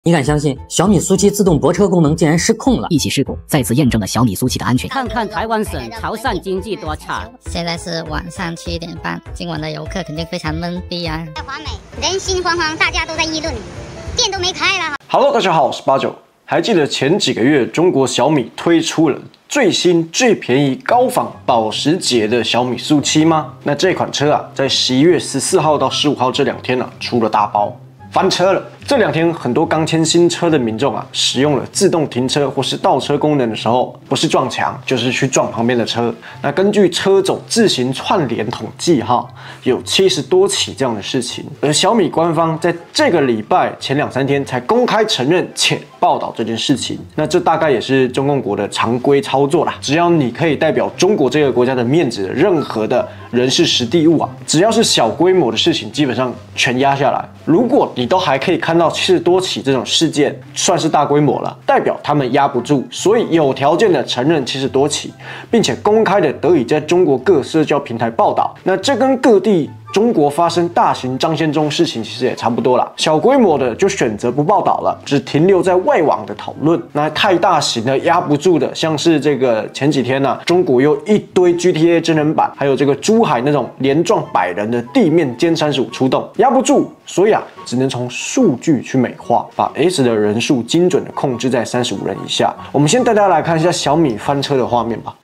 你敢相信小米苏7自动泊车功能竟然失控了？ 一起事故再次验证了小米苏7的安全。 看看台湾省潮汕经济多差。 现在是晚上7点半，今晚的游客肯定非常懵逼啊！ 在华美人心惶惶，大家都在议论，店都没开了。 Hello， 大家好，我是89。还记得前几个月中国小米推出了最新、最便宜、高仿保时捷的小米苏7吗？那这款车啊，在11月14号到15号这2天啊，出了大包，翻车了。这2天，很多刚签新车的民众啊，使用了自动停车或是倒车功能的时候，不是撞墙，就是去撞旁边的车。那根据车种自行串联统计，有70多起这样的事情。而小米官方在这个礼拜前2、3天才公开承认且报道这件事情。那这大概也是中共国的常规操作啦。只要你可以代表中国这个国家的面子的任何的人事实地物啊，只要是小规模的事情，基本上全压下来。如果你都还可以看到70多起这种事件，算是大规模了，代表他们压不住，所以有条件的承认70多起，并且公开的得以在中国各社交平台报道。那这跟各地中国发生大型张献忠事情其实也差不多啦，小规模的就选择不报道了，只停留在外网的讨论。那太大型的压不住的，像是这个前几天中国又一堆 GTA 真人版，还有这个珠海那种连撞100人的地面歼35出动，压不住，所以只能从数据去美化，把 S 的人数精准的控制在35人以下。我们先带大家来看一下小米翻车的画面吧。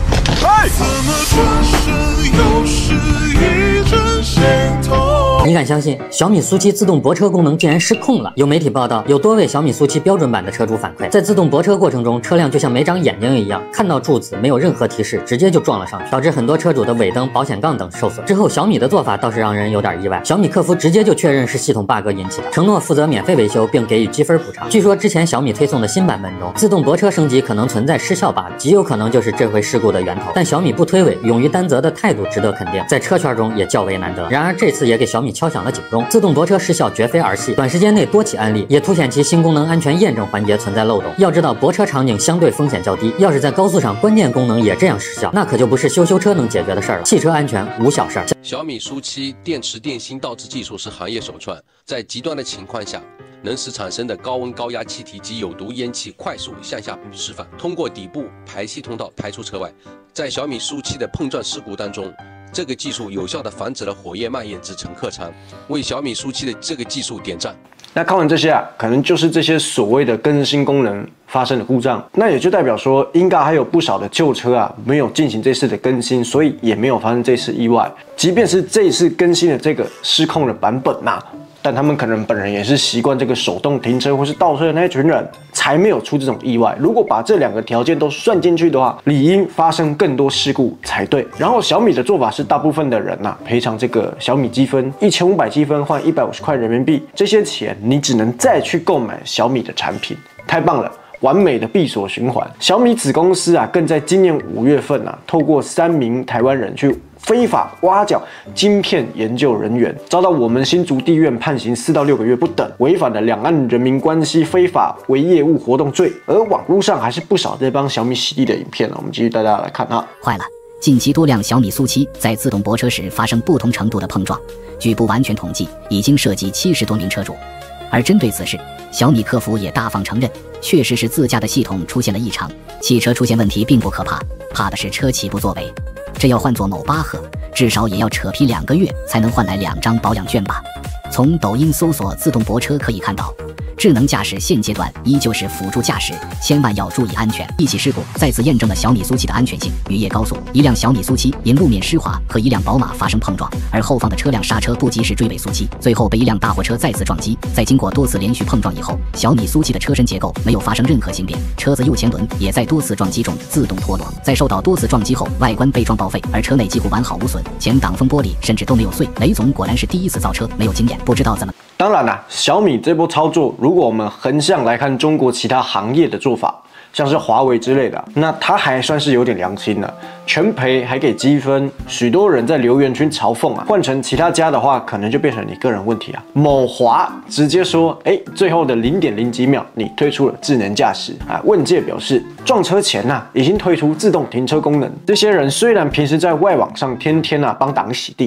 你敢相信小米苏7自动泊车功能竟然失控了？有媒体报道，有多位小米苏7标准版的车主反馈，在自动泊车过程中，车辆就像没长眼睛一样，看到柱子没有任何提示，直接就撞了上去，导致很多车主的尾灯、保险杠等受损。之后小米的做法倒是让人有点意外，小米客服直接就确认是系统 bug 引起的，承诺负责免费维修并给予积分补偿。据说之前小米推送的新版本中，自动泊车升级可能存在失效 bug， 极有可能就是这回事故的源头。但小米不推诿、勇于担责的态度值得肯定，在车圈中也较为难得。然而这次也给小米敲响了警钟，自动泊车失效绝非儿戏，短时间内多起案例，也凸显其新功能安全验证环节存在漏洞。要知道泊车场景相对风险较低，要是在高速上关键功能也这样失效，那可就不是修车能解决的事儿了。汽车安全无小事儿。 小米苏7电池电芯倒置技术是行业首创，在极端的情况下，能使产生的高温高压气体及有毒烟气快速向下释放，通过底部排气通道排出车外。在小米苏7的碰撞事故当中，这个技术有效地防止了火焰蔓延至乘客舱，为小米苏7的这个技术点赞。 那看完这些可能就是这些所谓的更新功能发生的故障，那也就代表说，应该还有不少的旧车没有进行这次的更新，所以也没有发生这次意外。即便是这一次更新的这个失控的版本但他们可能本人也是习惯这个手动停车或是倒车的那一群人，才没有出这种意外。如果把这2个条件都算进去的话，理应发生更多事故才对。然后小米的做法是，大部分的人赔偿这个小米积分，1500积分换150块人民币，这些钱你只能再去购买小米的产品，太棒了。完美的闭锁循环。小米子公司更在今年5月份透过3名台湾人去非法挖角晶片研究人员，遭到我们新竹地院判刑4到6个月不等，违反了两岸人民关系非法为业务活动罪。而网络上还是不少在帮小米洗地的影片，我们继续带大家来看坏了！近期多辆小米苏7在自动泊车时发生不同程度的碰撞，据不完全统计，已经涉及70多名车主。而针对此事，小米客服也大方承认，确实是自家的系统出现了异常。汽车出现问题并不可怕，怕的是车起不作为。这要换作某巴赫，至少也要扯皮2个月才能换来2张保养券吧。从抖音搜索自动泊车可以看到，智能驾驶现阶段依旧是辅助驾驶，千万要注意安全。一起事故再次验证了小米苏7的安全性。渔业高速，一辆小米苏7因路面湿滑和一辆宝马发生碰撞，而后方的车辆刹车不及时追尾苏7，最后被一辆大货车再次撞击。在经过多次连续碰撞以后，小米苏7的车身结构没有发生任何形变，车子右前轮也在多次撞击中自动脱落。在受到多次撞击后，外观被撞报废，而车内几乎完好无损，前挡风玻璃甚至都没有碎。雷总果然是第一次造车，没有经验，不知道怎么。 当然小米这波操作，如果我们横向来看中国其他行业的做法，像是华为之类的，那它还算是有点良心的，全赔还给积分。许多人在留言区嘲讽换成其他家的话，可能就变成你个人问题某华直接说，最后的0.0几秒，你推出了智能驾驶问界表示，撞车前已经推出自动停车功能。这些人虽然平时在外网上天天帮党洗地，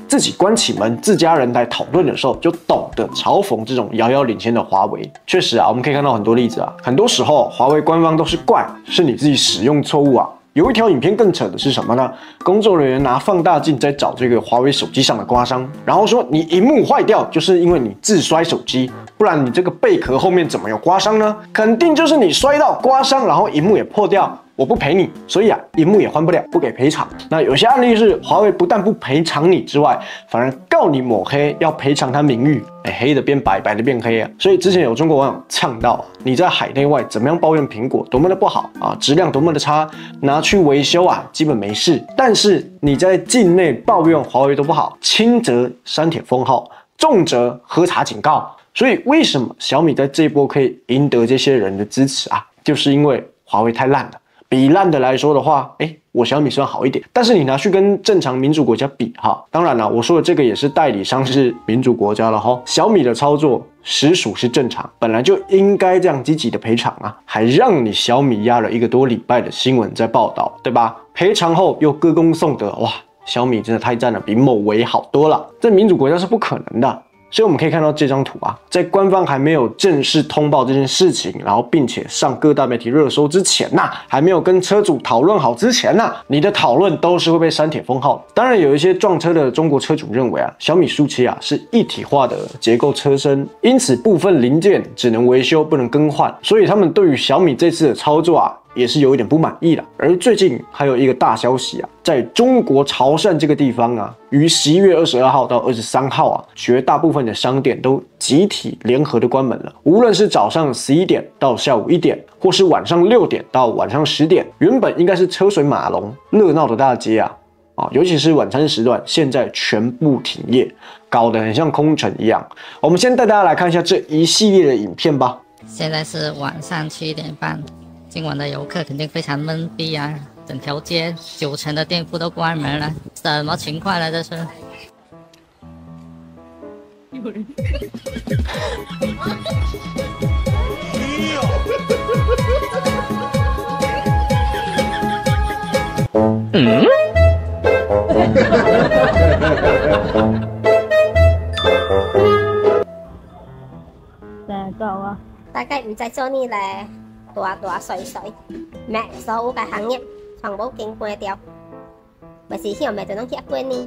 自己关起门，自家人来讨论的时候，就懂得嘲讽这种遥遥领先的华为。确实啊，我们可以看到很多例子啊，很多时候华为官方都是怪，是你自己使用错误啊。有一条影片更扯的是什么呢？工作人员拿放大镜在找这个华为手机上的刮伤，然后说你萤幕坏掉就是因为你自摔手机，不然你这个贝壳后面怎么有刮伤呢？肯定就是你摔到刮伤，然后萤幕也破掉。我不赔你，所以啊，萤幕也换不了，不给赔偿。那有些案例是华为不但不赔偿你之外，反而告你抹黑，要赔偿他名誉。黑的变白，白的变黑啊！所以之前有中国网友呛到，你在海内外怎么样抱怨苹果多么的不好啊，质量多么的差，拿去维修啊，基本没事。但是你在境内抱怨华为都不好，轻则删帖封号，重则喝茶警告。所以为什么小米在这一波可以赢得这些人的支持啊？就是因为华为太烂了。比烂的来说的话，我小米算好一点，但是你拿去跟正常民主国家比哈，当然了，我说的这个也是代理商是民主国家了哈。小米的操作实属是正常，本来就应该这样积极的赔偿啊，还让你小米压了1个多礼拜的新闻在报道，对吧？赔偿后又歌功颂德，哇，小米真的太赞了，比某维好多了，在民主国家是不可能的。所以我们可以看到这张图啊，在官方还没有正式通报这件事情，然后并且上各大媒体热搜之前呐，还没有跟车主讨论好之前呐，你的讨论都是会被删帖封号的。当然，有一些撞车的中国车主认为啊，小米SU7啊是一体化的结构车身，因此部分零件只能维修不能更换，所以他们对于小米这次的操作啊，也是有一点不满意的。而最近还有一个大消息啊，在中国潮汕这个地方啊，于11月22号到23号啊，绝大部分的商店都集体联合的关门了。无论是早上11点到下午1点，或是晚上6点到晚上10点，原本应该是车水马龙、热闹的大街啊，尤其是晚餐时段，现在全部停业，搞得很像空城一样。我们先带大家来看一下这一系列的影片吧。 现在是晚上7点半。今晚的游客肯定非常懵逼啊！整条街90%的店铺都关门了，什么情况呢？这是。有人。 大概唔在做呢咧。大碎碎，咩所有嘅行业全部经关掉，咪是希望咪就能结关呢？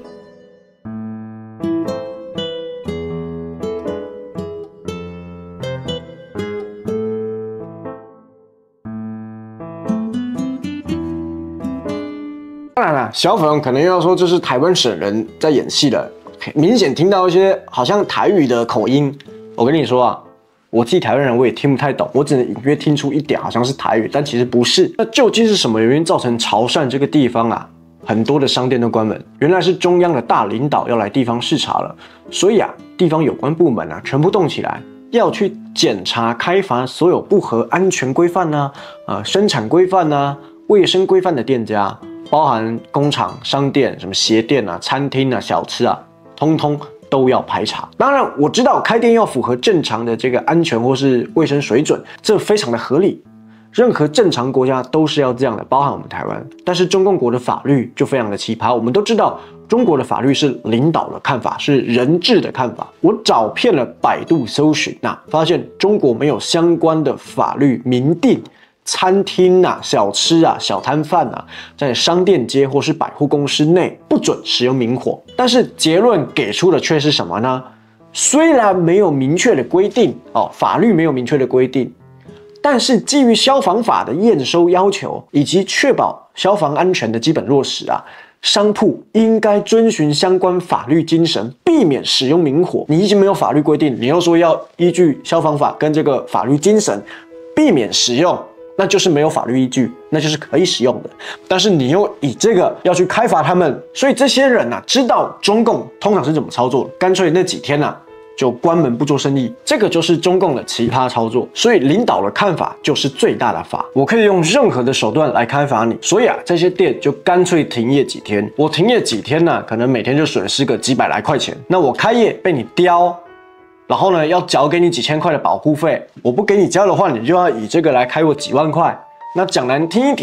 当然了，小粉可能又要说这是台湾省人在演戏了，明显听到一些好像台语的口音。我跟你说啊。我自己台湾人我也听不太懂，我只能隐约听出一点好像是台语，但其实不是。那究竟是什么原因造成潮汕这个地方啊很多的商店都关门？原来是中央的大领导要来地方视察了，所以啊地方有关部门啊全部动起来，要去检查开罚所有不合安全规范呐、生产规范呐、卫生规范的店家，包含工厂、商店、什么鞋店啊、餐厅啊、小吃啊，通通都要排查。当然，我知道开店要符合正常的这个安全或是卫生水准，这非常的合理。任何正常国家都是要这样的，包含我们台湾。但是中共国的法律就非常的奇葩。我们都知道，中国的法律是领导的看法，是人治的看法。我找遍了百度搜寻发现中国没有相关的法律明定。餐厅啊、小吃啊、小摊贩啊，在商店街或是百货公司内不准使用明火。但是结论给出的却是什么呢？虽然没有明确的规定法律没有明确的规定，但是基于消防法的验收要求以及确保消防安全的基本落实商铺应该遵循相关法律精神，避免使用明火。你已经没有法律规定，你又说要依据消防法跟这个法律精神避免使用。那就是没有法律依据，那就是可以使用的。但是你又以这个要去开罚他们，所以这些人知道中共通常是怎么操作的，干脆那几天就关门不做生意。这个就是中共的奇葩操作。所以领导的看法就是最大的法，我可以用任何的手段来开罚你。所以这些店就干脆停业几天。我停业几天可能每天就损失个几百来块钱。那我开业被你刁。然后呢，要缴给你几千块的保护费，我不给你交的话，你就要以这个来开我几万块。那讲难听一点，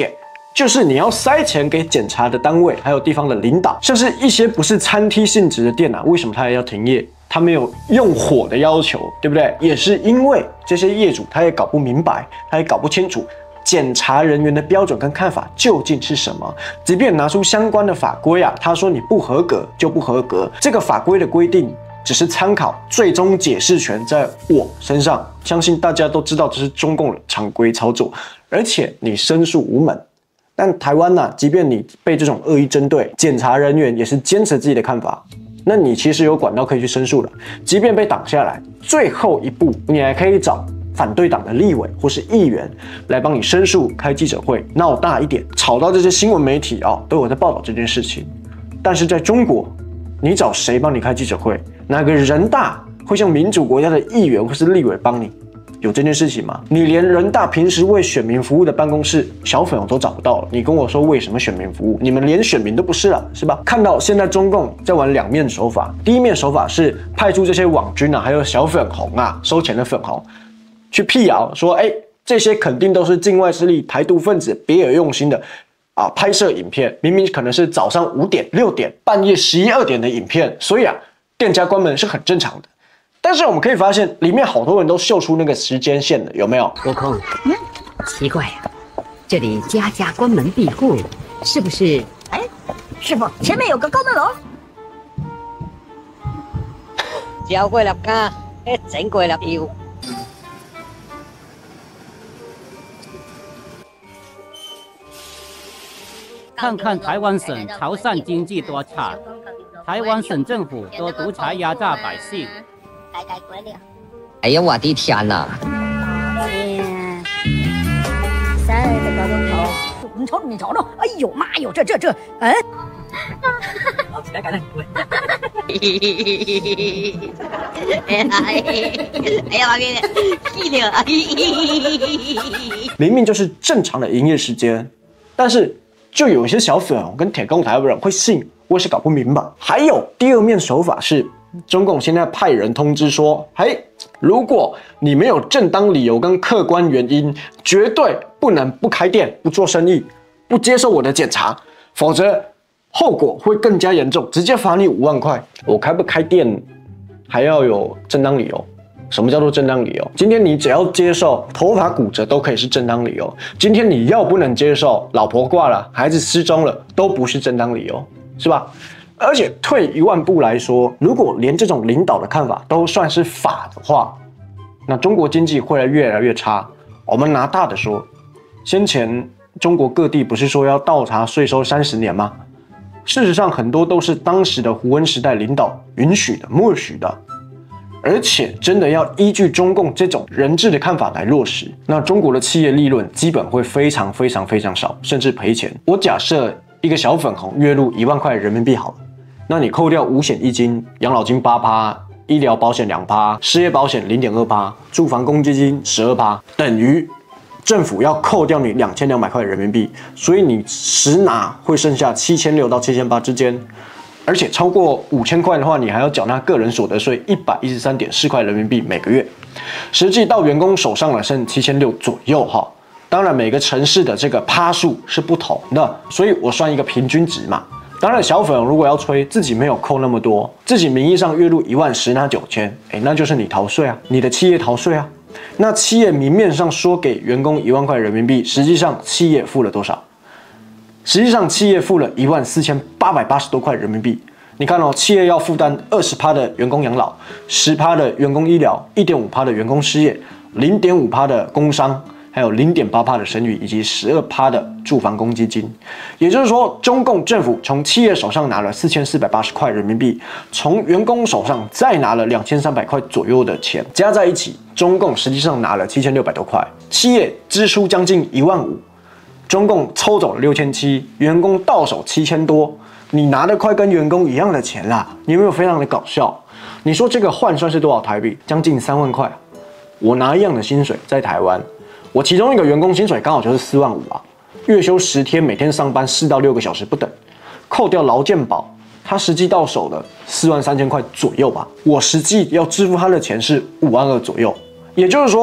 就是你要塞钱给检查的单位，还有地方的领导，像是一些不是餐厅性质的店啊，为什么他也要停业？他没有用火的要求，对不对？也是因为这些业主他也搞不明白，他也搞不清楚检查人员的标准跟看法究竟是什么。即便拿出相关的法规啊，他说你不合格就不合格，这个法规的规定只是参考，最终解释权在我身上。相信大家都知道这是中共的常规操作，而且你申诉无门。但台湾啊，即便你被这种恶意针对，检察人员也是坚持自己的看法，那你其实有管道可以去申诉的。即便被挡下来，最后一步你还可以找反对党的立委或是议员来帮你申诉，开记者会，闹大一点，吵到这些新闻媒体啊都有在报道这件事情。但是在中国，你找谁帮你开记者会？哪个人大会像民主国家的议员或是立委帮你？有这件事情吗？你连人大平时为选民服务的办公室小粉红都找不到了，你跟我说为什么选民服务？你们连选民都不是了，是吧？看到现在中共在玩两面手法，第一面手法是派出这些网军啊，还有小粉红啊，收钱的粉红，去辟谣说，这些肯定都是境外势力、台独分子别有用心的拍摄影片，明明可能是早上5点、6点、半夜11、2点的影片，所以店家关门是很正常的。但是我们可以发现，里面好多人都秀出那个时间线的，有没有？ 悟空，奇怪呀，这里家家关门闭户，是不是？ 师傅，前面有个高灯笼。交过了家，整过了票。 看看台湾省潮汕经济多差，台湾省政府多独裁压榨百姓。 哎呀，我的天哪！ 你瞅瞅，哎呦妈哟，这， 来赶紧滚！哎呀，屁的！ 明明就是正常的营业时间，但是就有一些小粉红跟铁公台湾人会信，我也是搞不明白。还有第二面手法是，中共现在派人通知说，如果你没有正当理由跟客观原因，绝对不能不开店、不做生意、不接受我的检查，否则后果会更加严重，直接罚你5万块。我开不开店还要有正当理由。什么叫做正当理由？今天你只要接受头发骨折都可以是正当理由，今天你要不能接受老婆挂了、孩子失踪了，都不是正当理由，是吧？而且退1万步来说，如果连这种领导的看法都算是法的话，那中国经济会越来越差。我们拿大的说，先前中国各地不是说要倒查税收30年吗？事实上，很多都是当时的胡温时代领导允许的、默许的。而且真的要依据中共这种人治的看法来落实，那中国的企业利润基本会非常少，甚至赔钱。我假设一个小粉红月入1万块人民币好了，那你扣掉五险一金、养老金8%、医疗保险2%、失业保险0.2%、住房公积金12%，等于政府要扣掉你2200块人民币，所以你实拿会剩下7600到7800之间。而且超过5000块的话，你还要缴纳个人所得税113.4块人民币每个月，实际到员工手上了剩7600左右哈。当然每个城市的这个趴数是不同的，所以我算一个平均值嘛。当然小粉如果要吹自己没有扣那么多，自己名义上月入1万10拿9000，那就是你逃税啊，你的企业逃税啊。那企业明面上说给员工1万块人民币，实际上企业付了多少？实际上，企业付了14880多块人民币。你看哦，企业要负担20%的员工养老，10%的员工医疗，1.5%的员工失业，0.5%的工伤，还有0.8%的生育，以及12%的住房公积金。也就是说，中共政府从企业手上拿了4480块人民币，从员工手上再拿了2300块左右的钱，加在一起，中共实际上拿了7600多块，企业支出将近1万5。中共抽走了6700，员工到手7000多，你拿的快跟员工一样的钱啦，你有没有非常的搞笑？你说这个换算是多少台币？将近3万块。我拿一样的薪水在台湾，我其中一个员工薪水刚好就是4万5啊，月休10天，每天上班4到6个小时不等，扣掉劳健保，他实际到手的43000块左右吧。我实际要支付他的钱是5万2左右，也就是说，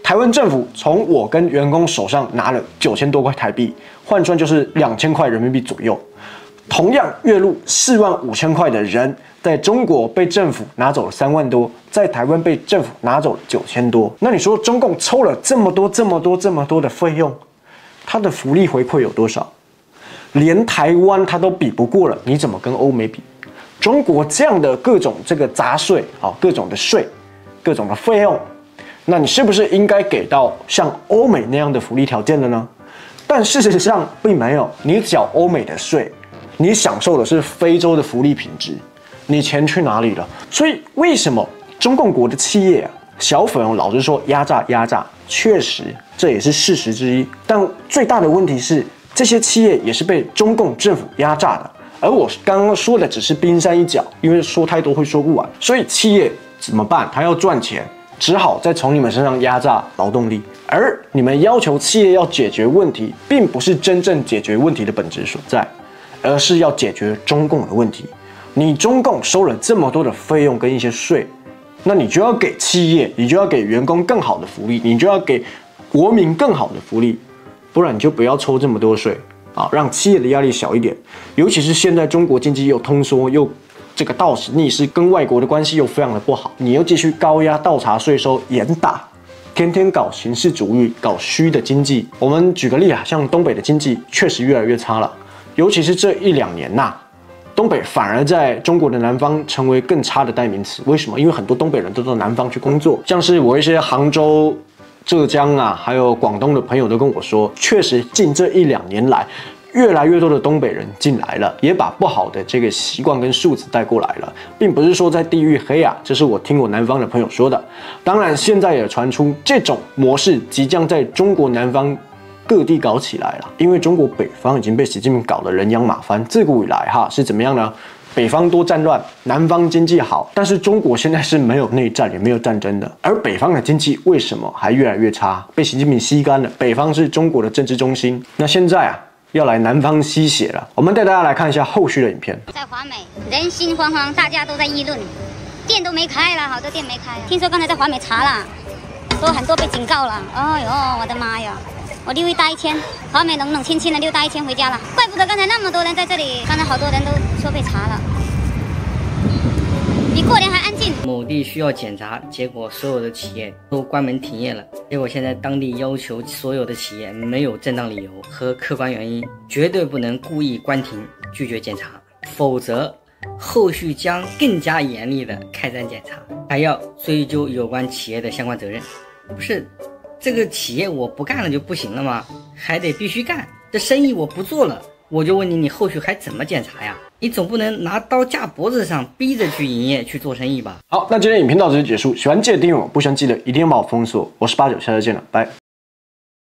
台湾政府从我跟员工手上拿了9000多块台币，换算就是2000块人民币左右。同样月入45000块的人，在中国被政府拿走了3万多，在台湾被政府拿走了9000多。那你说中共抽了这么多的费用，它的福利回馈有多少？连台湾它都比不过了，你怎么跟欧美比？中国这样的各种这个杂税啊，各种的税，各种的费用，那你是不是应该给到像欧美那样的福利条件了呢？但事实上并没有，你缴欧美的税，你享受的是非洲的福利品质，你钱去哪里了？所以为什么中共国的企业啊，小粉红老是说压榨，确实这也是事实之一。但最大的问题是，这些企业也是被中共政府压榨的。而我刚刚说的只是冰山一角，因为说太多会说不完。所以企业怎么办？他要赚钱，只好再从你们身上压榨劳动力。而你们要求企业要解决问题，并不是真正解决问题的本质所在，而是要解决中共的问题。你中共收了这么多的费用跟一些税，那你就要给企业，你就要给员工更好的福利，你就要给国民更好的福利，不然你就不要抽这么多税啊，让企业的压力小一点。尤其是现在中国经济又通缩，又这个倒行逆施，跟外国的关系又非常的不好，你又继续高压倒查税收，严打，天天搞形式主义，搞虚的经济。我们举个例啊，像东北的经济确实越来越差了，尤其是这1-2年呐，东北反而在中国的南方成为更差的代名词。为什么？因为很多东北人都到南方去工作，像是我一些杭州、浙江啊，还有广东的朋友都跟我说，确实近这1-2年来，越来越多的东北人进来了，也把不好的这个习惯跟素质带过来了，并不是说在地域黑啊，这是我听我南方的朋友说的。当然，现在也传出这种模式即将在中国南方各地搞起来了，因为中国北方已经被习近平搞得人仰马翻，自古以来哈是怎么样呢？北方多战乱，南方经济好，但是中国现在是没有内战也没有战争的，而北方的经济为什么还越来越差？被习近平吸干了。北方是中国的政治中心，那现在啊要来南方吸血了。我们带大家来看一下后续的影片。 在华美人心惶惶，大家都在议论，店都没开了，好多店没开。听说刚才在华美查了，说很多被警告了。哎呦，我的妈呀！我溜一大一天，华美冷冷清清的溜达一天回家了，怪不得刚才那么多人在这里，刚才好多人都说被查了，比过年还安静。 某地需要检查，结果所有的企业都关门停业了。结果现在当地要求所有的企业没有正当理由和客观原因，绝对不能故意关停拒绝检查，否则后续将更加严厉的开展检查，还要追究有关企业的相关责任。不是这个企业我不干了就不行了吗？还得必须干。这生意我不做了，我就问你，你后续还怎么检查呀？你总不能拿刀架脖子上逼着去营业去做生意吧？ 好，那今天影片到这里结束。喜欢记得订阅我，不喜欢记得一定要把我封锁。我是89，下次见了，拜。